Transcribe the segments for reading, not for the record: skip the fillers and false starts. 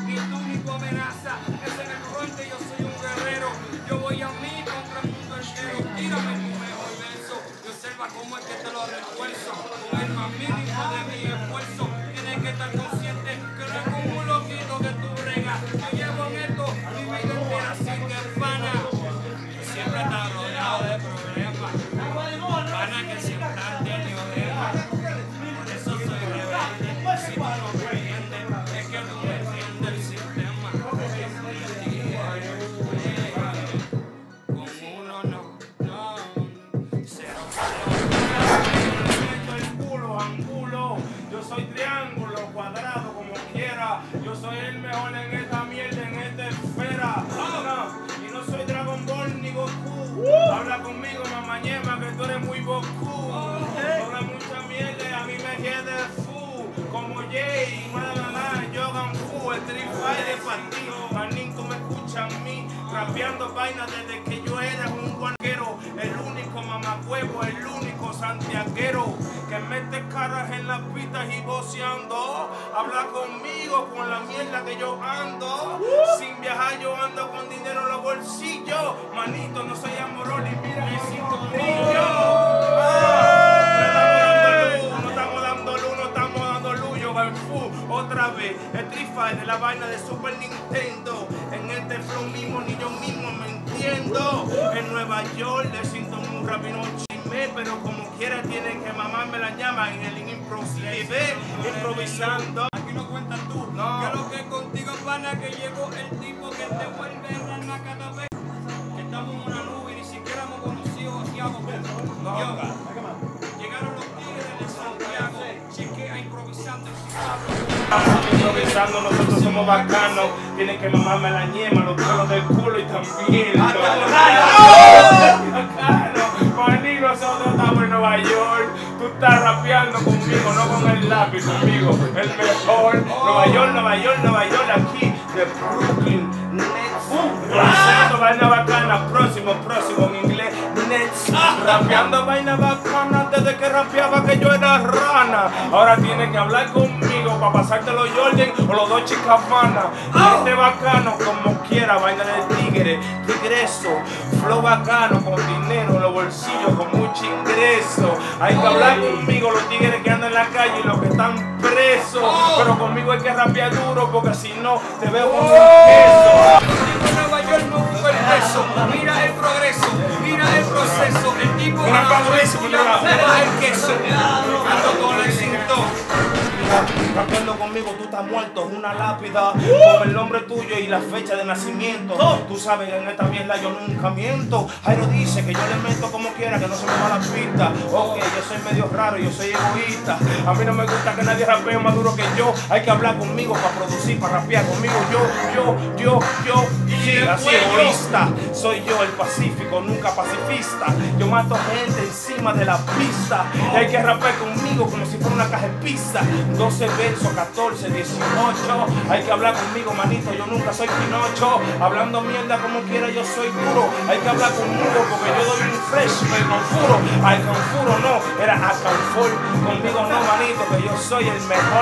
mi único amenaza es en el frente, yo soy un guerrero. Yo voy a mí contra el mundo entero. Tírame tu mejor verso y observa cómo es que te lo refuerzo. Con el más mínimo de mi esfuerzo, tienes que estar consciente que no es como un loquito que tú bregas. Yo llevo en esto mi vida entera sin que pana. Yo siempre he estado rodeado de problemas. Pana que siempre han tenido demas. Por eso soy rebelde. Si tú no me entiendes, es que no me entiende el sistema. Con uno no, cero. El culo, angulo, yo soy triángulo, cuadrado, como quiera. Yo soy el mejor en esta mierda, en esta esfera. No, y no soy Dragon Ball ni Goku. Habla conmigo, mamañema, que tú eres muy Goku. Habla mucha mierda y a mí me quede fu. Como Jay, mamá, Yogan Fu, el Street Fighter para ti. Manín, tú me escuchas a mí, rapeando vainas desde que yo era un guanquero. El único mamacuevo, el único santiaguero que mete caras en las pistas y voceando. Habla conmigo con la mierda que yo ando. Sin viajar yo ando con dinero en los bolsillos. Manito, no soy amoroli, mira mi cinturillo. No estamos dando luz, no estamos dando luz. Yo Ganfu, otra vez, el Street Fighter de la vaina de Super Nintendo. En este flow mismo ni yo mismo me entiendo. En Nueva York le siento muy rápido chisme, pero como quiera tiene que mamarme la llama en el improsive, improvisando. Aquí no cuentas tú, No. que lo que es contigo, pana, que llegó el tipo que te vuelve rana cada vez. Que estamos en una nube y ni siquiera hemos conocido a Santiago. Llegaron los tigres de Santiago, chequea improvisando Improvisando, nosotros somos bacanos. Tienen que mamarme la ñema, los pelos del culo y también Maní, nosotros estamos en Nueva York. Tú estás rapeando conmigo, no con el lápiz conmigo. El mejor. Nueva York, Nueva York, Nueva York, aquí de Brooklyn Nets. Rapeando vaina bacana, próximo en inglés. Nets. Rapeando vaina bacana desde que rapeaba que yo era rana. Ahora tienes que hablar conmigo para pasarte los Jordan o los dos Chicafana. Este bacano como quiera, vaina de tigre, tigreso, flow bacano con dinero en los bolsillos, con mucho ingreso. Hay que hablar conmigo, los tigres que andan en la calle y los que están presos. Pero conmigo hay que rapear duro porque si no te veo como un queso. en Nueva York no busco el peso. Mira el progreso, mira el proceso. El tipo de el queso. Ando con el cinto. Rapeando conmigo, tú estás muerto, es una lápida con el nombre tuyo y la fecha de nacimiento. Tú sabes que en esta mierda yo nunca miento. Jairo dice que yo le meto como quiera, que no se me va la pista. Ok, yo soy medio raro, yo soy egoísta. A mí no me gusta que nadie rapee más duro que yo. Hay que hablar conmigo para producir, para rapear conmigo. Yo. Sí, así egoísta. Soy yo el pacífico, nunca pacifista. Yo mato gente encima de la pista. Y hay que rapear conmigo como si fuera una caja de pizza. 12 versos, 14, 18. Hay que hablar conmigo, manito, yo nunca soy Pinocho. Hablando mierda como quiera, yo soy duro. Hay que hablar conmigo porque yo doy un fresh, me confuro. Al confuro no, era a confort. Conmigo no, manito, que yo soy el mejor.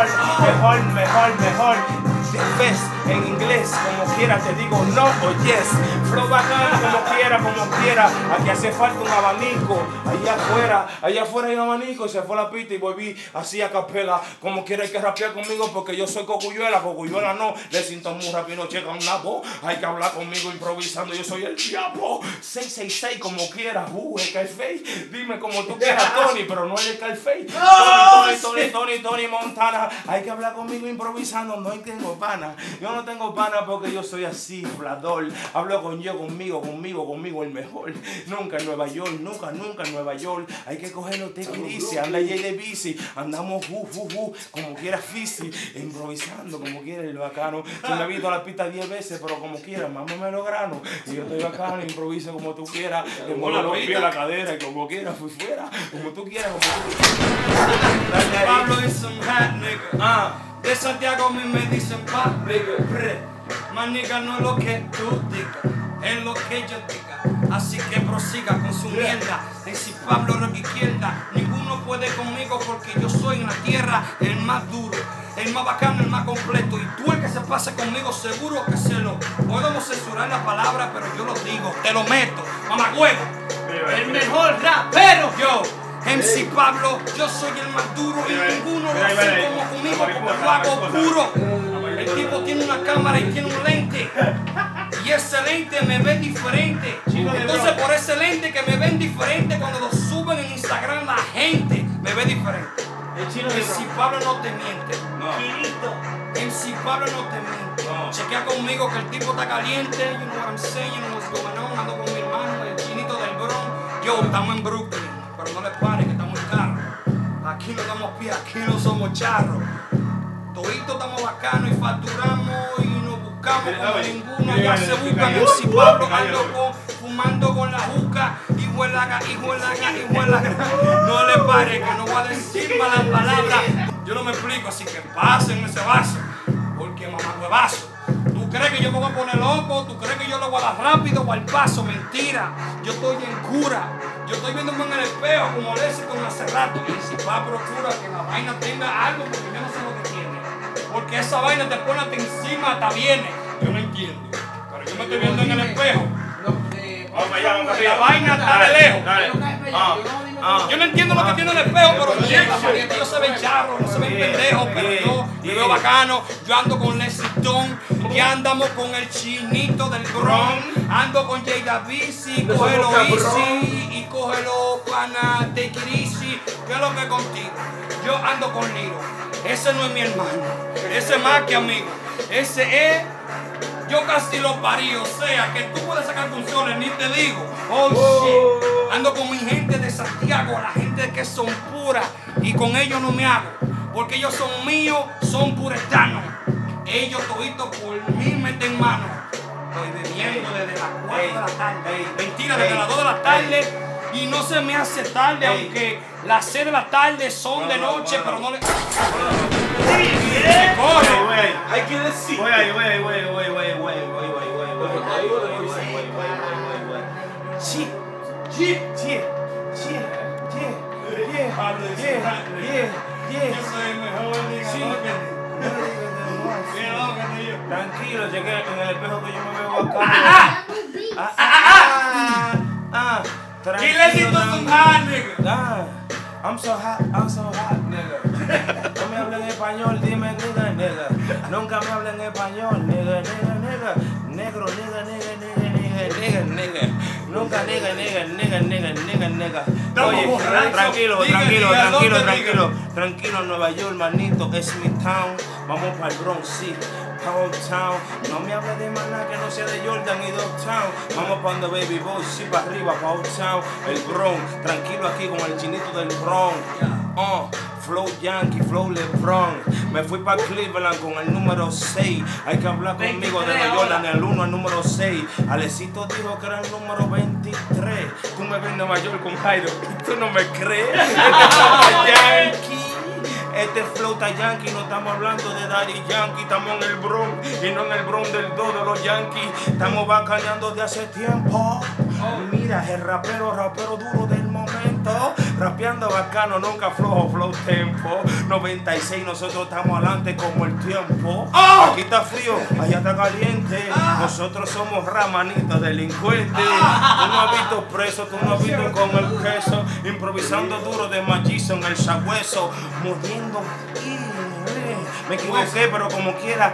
The best en inglés, como quiera te digo no o yes. Flow bacano como quiera. Aquí hace falta un abanico. Allá afuera hay un abanico y se fue la pista y volví así a capela. Como quiera hay que rapear conmigo porque yo soy cocuyuela no. Le siento muy rápido, checa una voz. Hay que hablar conmigo improvisando, yo soy el diablo. 666 como quiera, el Calfey. Dime como tú quieras, Tony, pero no es el Calfey. Tony Montana. Hay que hablar conmigo improvisando, no tengo pana. Yo no tengo pana porque yo soy así, flador. Hablo conmigo el mejor. Nunca en Nueva York, nunca en Nueva York. Hay que cogerlo te dice, anda Jay de bici. Andamos como quiera fisi, improvisando como quiera el bacano. Se me ha visto la pista 10 veces, pero como quiera, mámame los granos. Y yo estoy bacano, improvisa como tú quieras. Le muevo los pies, la cadera y como quiera, fui fuera. Como tú quieras, Pablo es un hat nigga. De Santiago a mí me dicen pa, más nigga no es lo que tú digas, es lo que yo diga. Así que prosiga con su mierda. Si Pablo rock izquierda, ninguno puede conmigo porque yo soy en la tierra el más duro. el más bacano, el más completo. Y tú el que se pase conmigo, seguro que se lo... Podemos censurar la palabra, pero yo lo digo, te lo meto. Mamagüevo, el mejor rapero. Yo, MC Pablo, yo soy el más duro y ninguno lo hace como conmigo porque lo hago puro. El tipo tiene una cámara y tiene un lente. Y ese lente me ve diferente. Entonces por ese lente que me ven diferente, cuando lo suben en Instagram la gente me ve diferente. MC Pablo no te miente. MC Pablo no te miente. Chequea conmigo que el tipo está caliente. You know what I'm saying, you know what's going on. Ando con mi hermano, el chinito del Bronx. Yo, estamos en Brooklyn, pero no le pare que estamos en carro. Aquí no damos pie, aquí no somos charros. Toditos estamos bacanos y facturamos y nos buscamos como ninguno. Allá se buscan MC Pablo, ando fumando con la juca y huelaga. No le pare que no voy a decir malas palabras. Yo no me explico, así que pasen ese vaso, porque mamá huevazo. ¿Tú crees que yo me voy a poner loco? ¿Tú crees que yo lo voy a dar rápido o al paso? Mentira, yo estoy en cura. Yo estoy viéndome en el espejo como Lexington hace rato. Y si va, procura que la vaina tenga algo, porque yo no sé lo que tiene. Porque esa vaina te pone hasta encima, hasta viene. Yo no entiendo, pero yo me estoy viendo en el espejo. La vaina está de lejos. Yo no entiendo lo que tiene el espejo, pero ellos se ven charros, no se ven pendejos, pero yo veo bacano. Yo ando con Lexington, y andamos con el chinito del Bronx. Ando con Jada Bici, cógelo easy y cógelo pana, take it easy. ¿Qué es lo que contigo? Yo ando con Liro. Ese no es mi hermano, ese es más que amigo. Ese es... Yo casi lo parí, o sea, que tú puedes sacar funciones, ni te digo. Oh, shit. Ando con mi gente de Santiago, la gente que son puras, y con ellos no me hago, porque ellos son míos, son puretanos. Ellos toditos por mí meten mano. Estoy bebiendo desde las 4 de la tarde. Mentira, desde las 2 de la tarde, y no se me hace tarde, aunque las 6 de la tarde son de noche, pero no le... Hay que decir. Tranquilo, llegué en el espejo que yo me veo acá. I'm so hot, nigga. No me hablen español, dime nigga. Nunca me hablen español, nigga. Negro, nigga. Nunca nigga. Oye, tranquilo, Nueva York, manito, es mi town. Vamos para el Bronx, sí. Town. No me hables de maná que no sea de Jordan y Dogtown. Vamos para donde Baby Boy, sí, para arriba, para Uptown, el Bronx. Tranquilo aquí con el chinito del Bronx. Flow Yankee, Flow LeBron. Me fui para Cleveland con el número 6. Hay que hablar conmigo de Nueva York, del 1 al número 6. Alecito dijo que era el número 23. Tú me ves en Nueva York con Jairo y tú no me crees. Yankee. Este flow está yankee, no estamos hablando de Daddy Yankee, estamos en el Bronx y no en el Bronx del 2 de los Yankees. Estamos bacaneando de hace tiempo. Mira, el rapero duro del momento. Rapeando bacano, nunca flojo, flow tempo. 96, nosotros estamos adelante como el tiempo. Aquí está frío, allá está caliente. Nosotros somos ramanitos delincuentes. Tú no has visto preso, tú no has visto con el queso. Improvisando duro de machizo en el sabueso. Muriendo. Me equivoqué, pero como quiera,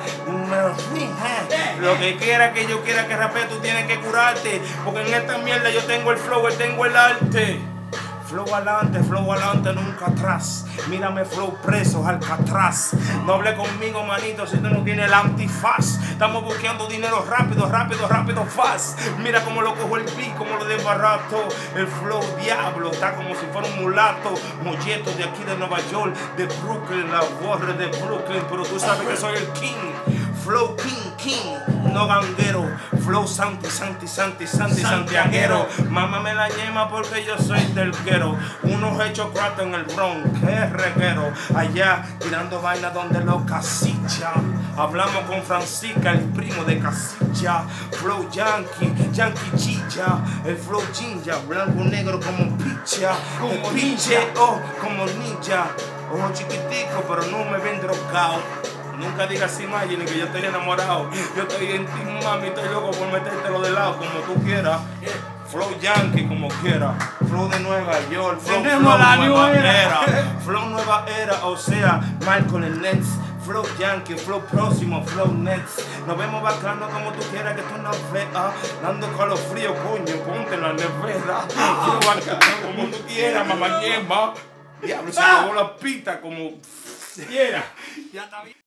lo que quiera que yo quiera que rapee, tú tienes que curarte. Porque en esta mierda yo tengo el flow, tengo el arte. Flow adelante, nunca atrás. Mírame flow preso, Alcatraz. No hable conmigo, manito, si tú no tienes el antifaz. Estamos buscando dinero rápido, fast. Mira cómo lo cojo el beat, como lo desbarato. El flow diablo, está como si fuera un mulato. Molleto de aquí de Nueva York, de Brooklyn, la borre de Brooklyn. Pero tú sabes que soy el king. Flow king, no ganguero. Flow santiaguero. Mámame la ñema porque yo soy del guero. Unos hechos cuatro en el Bronx, que reguero. Allá tirando vaina donde lo casilla. Hablamos con Francisca, el primo de Casilla. Flow Yankee chilla. El flow jinja, blanco negro como picha. Como pinche, como ninja. ojos chiquiticos, pero no me ven drogado. Nunca digas Imagine que yo estoy enamorado. Yo estoy en ti, mami, estoy loco por metértelo de lado como tú quieras. Flow Yankee como quiera, flow de Nueva York, flow la nueva era. era, flow nueva era, o sea, Michael and Nets, flow Yankee, flow próximo, flow Nets. Nos vemos bacano como tú quieras que tú nos veas, dando calofrío, coño, ponte en la nevera. Flow bacano como tú quieras, mamá yemba. Diablo, se acabó la pita como quiera. Ya está bien.